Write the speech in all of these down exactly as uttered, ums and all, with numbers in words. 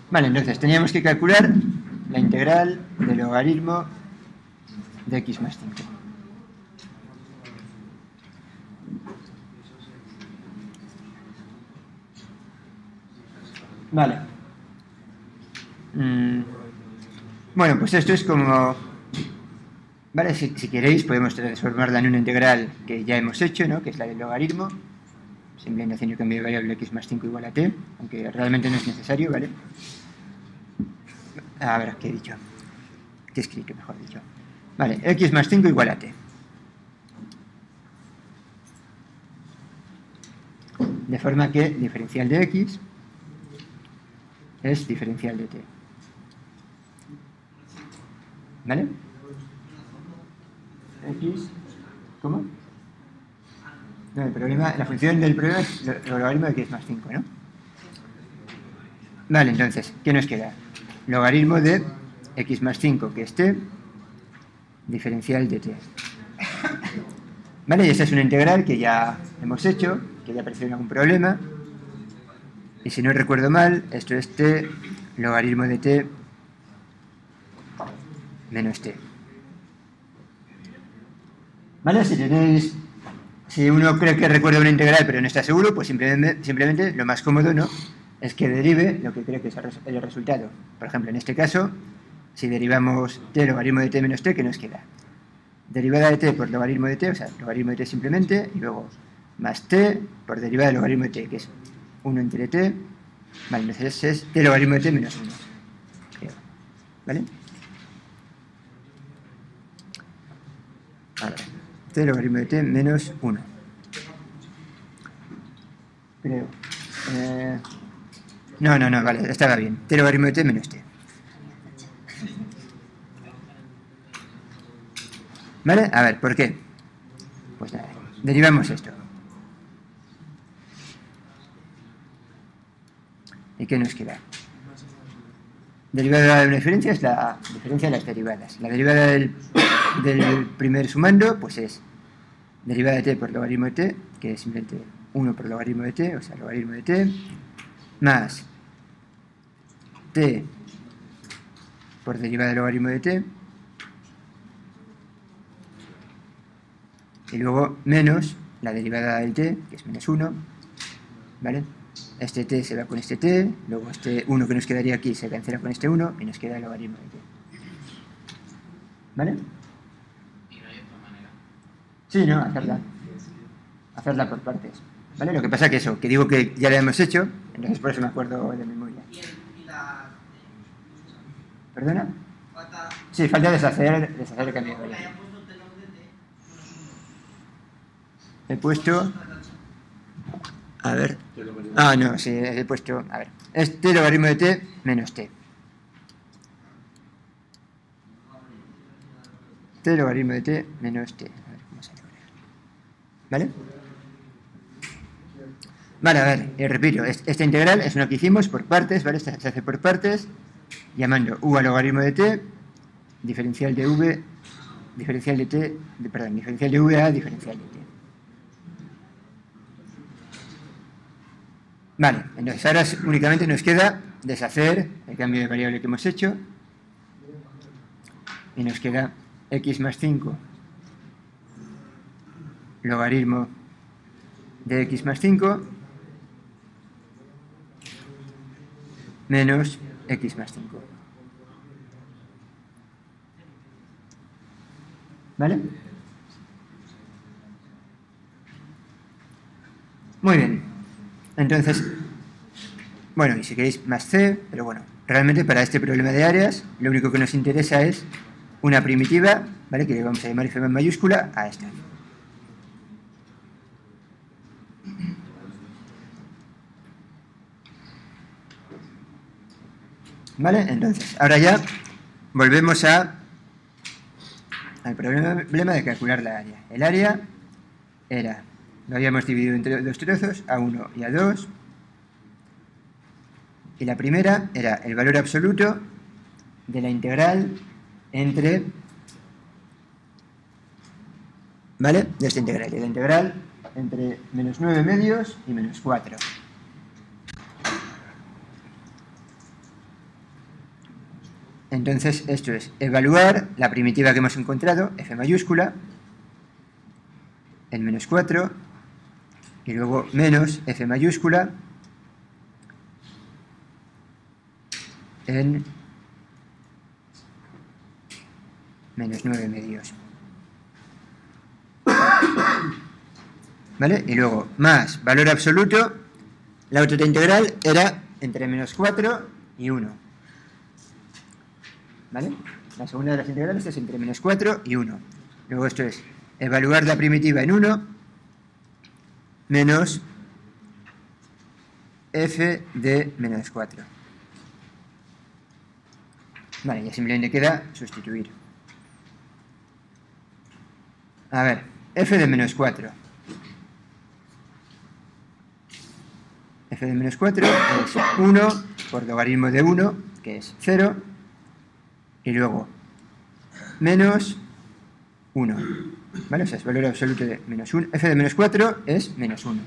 Vale, entonces teníamos que calcular la integral del logaritmo de x más cinco. Vale. Mm. Bueno, pues esto es como... Vale, si, si queréis podemos transformarla en una integral que ya hemos hecho, ¿no? Que es la del logaritmo. Simplemente haciendo el cambio de variable x más cinco igual a t, aunque realmente no es necesario, ¿vale? A ver, ¿qué he dicho? ¿Qué he escrito, mejor dicho? Vale, x más cinco igual a t. De forma que diferencial de x es diferencial de t. ¿Vale? X, ¿cómo? No, el problema, la función del problema es el logaritmo de x más cinco, ¿no? Vale, entonces, ¿qué nos queda? Logaritmo de x más cinco, que es t, diferencial de t. Vale, y esa es una integral que ya hemos hecho, que ya apareció en algún problema. Y si no recuerdo mal, esto es t, logaritmo de t, menos t. ¿Vale? Si tenéis... Si uno cree que recuerda una integral pero no está seguro, pues simplemente, simplemente lo más cómodo, ¿no?, es que derive lo que cree que es el resultado. Por ejemplo, en este caso, si derivamos t logaritmo de t menos t, ¿qué nos queda? Derivada de t por logaritmo de t, o sea, logaritmo de t simplemente, y luego más t por derivada de logaritmo de t, que es uno entre t. Vale, entonces es t logaritmo de t menos uno. ¿Vale? Ahora, t logaritmo de t menos uno. Creo. Eh... No, no, no, vale, estaba bien. T logaritmo de t menos t. ¿Vale? A ver, ¿por qué? Pues nada, derivamos esto. ¿Y qué nos queda? Derivada de una diferencia es la diferencia de las derivadas. La derivada del, del primer sumando, pues es derivada de t por logaritmo de t, que es simplemente uno por logaritmo de t, o sea, logaritmo de t, más t por derivada de logaritmo de t, y luego menos la derivada del t, que es menos uno, ¿vale? Este t se va con este t, luego este uno que nos quedaría aquí se cancela con este uno y nos queda el logaritmo de t. ¿Vale? ¿Y no hay otra manera? Sí, no, hacerla. Hacerla por partes. ¿Vale? Lo que pasa que eso, que digo que ya la hemos hecho, entonces por eso me acuerdo de memoria. ¿Y la...? ¿Perdona? Falta... Sí, falta deshacer, deshacer el cambio de variable. He puesto... A ver... Ah, no, sí, he puesto... A ver. Es t logaritmo de t menos t. T logaritmo de t menos t. A ver cómo sale ahora. ¿Vale? Vale, a ver, y repito, esta integral es una que hicimos por partes, ¿vale? Esta se hace por partes, llamando u al logaritmo de t, diferencial de v, diferencial de t, de, perdón, diferencial de v a diferencial de t. Vale, entonces ahora únicamente nos queda deshacer el cambio de variable que hemos hecho y nos queda x más cinco logaritmo de x más cinco menos x más cinco. ¿Vale? Muy bien. Entonces, bueno, y si queréis más c, pero bueno, realmente para este problema de áreas, lo único que nos interesa es una primitiva, ¿vale? Que le vamos a llamar f en mayúscula a esta. ¿Vale? Entonces, ahora ya volvemos a al problema de calcular la área. El área era, lo habíamos dividido entre dos trozos, a uno y a dos, y la primera era el valor absoluto de la integral entre, ¿vale? De esta integral, de la integral entre menos nueve medios y menos cuatro. Entonces, esto es evaluar la primitiva que hemos encontrado, f mayúscula, en menos cuatro, y luego menos f mayúscula en menos nueve medios. ¿Vale? Y luego, más valor absoluto, la autota integral era entre menos cuatro y uno. ¿Vale? La segunda de las integrales es entre menos cuatro y uno. Luego esto es evaluar la primitiva en uno menos f de menos cuatro. Vale, ya simplemente queda sustituir. A ver, f de menos cuatro. F de menos cuatro es uno por logaritmo de uno, que es cero, y luego menos uno. ¿Vale? O sea, es valor absoluto de menos uno. F de menos cuatro es menos uno.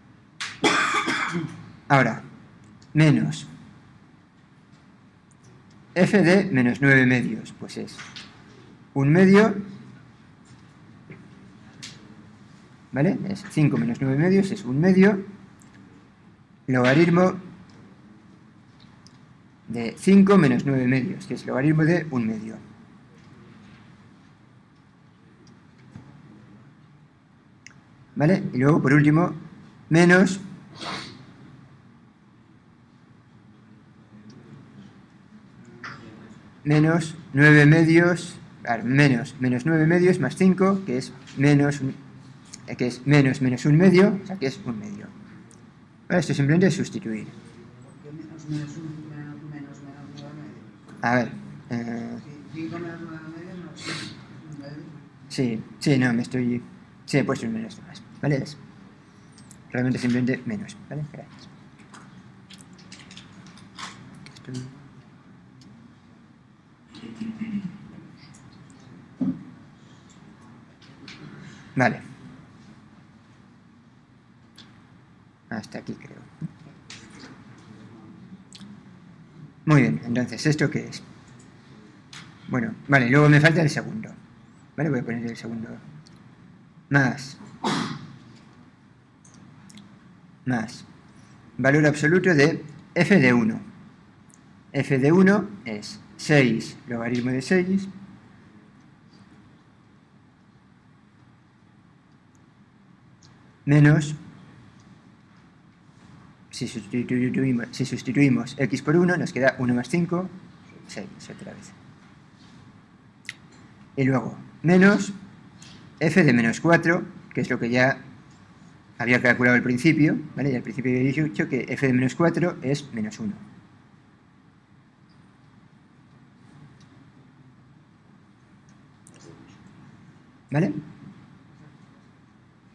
Ahora, menos f de menos nueve medios, pues es un medio, ¿vale? Es cinco menos nueve medios, es un medio, logaritmo de cinco menos nueve medios, que es logaritmo de un medio. ¿Vale? Y luego, por último, menos menos nueve medios, a ver, menos, menos nueve medios más cinco, que es menos, que es menos menos un medio, o sea, que es un medio. Vale, esto simplemente es sustituir. ¿Por qué menos menos un menos menos menos nueve medios? A ver. Eh, cinco menos nueve medios no es un medio. sí, sí, no, me estoy... Sí, he puesto un menos más. ¿Vale? Es realmente simplemente menos. ¿Vale? Gracias. Estoy... Vale. Hasta aquí creo. Muy bien, entonces, ¿esto qué es? Bueno, vale, luego me falta el segundo. Vale, voy a poner el segundo. Más. Más. Valor absoluto de f de uno. F de uno es seis logaritmo de seis menos, si sustituimos, si sustituimos x por uno, nos queda uno más cinco, seis otra vez. Y luego, menos f de menos cuatro, que es lo que ya había calculado al principio, ¿vale? Y al principio había dicho que f de menos cuatro es menos uno. ¿Vale?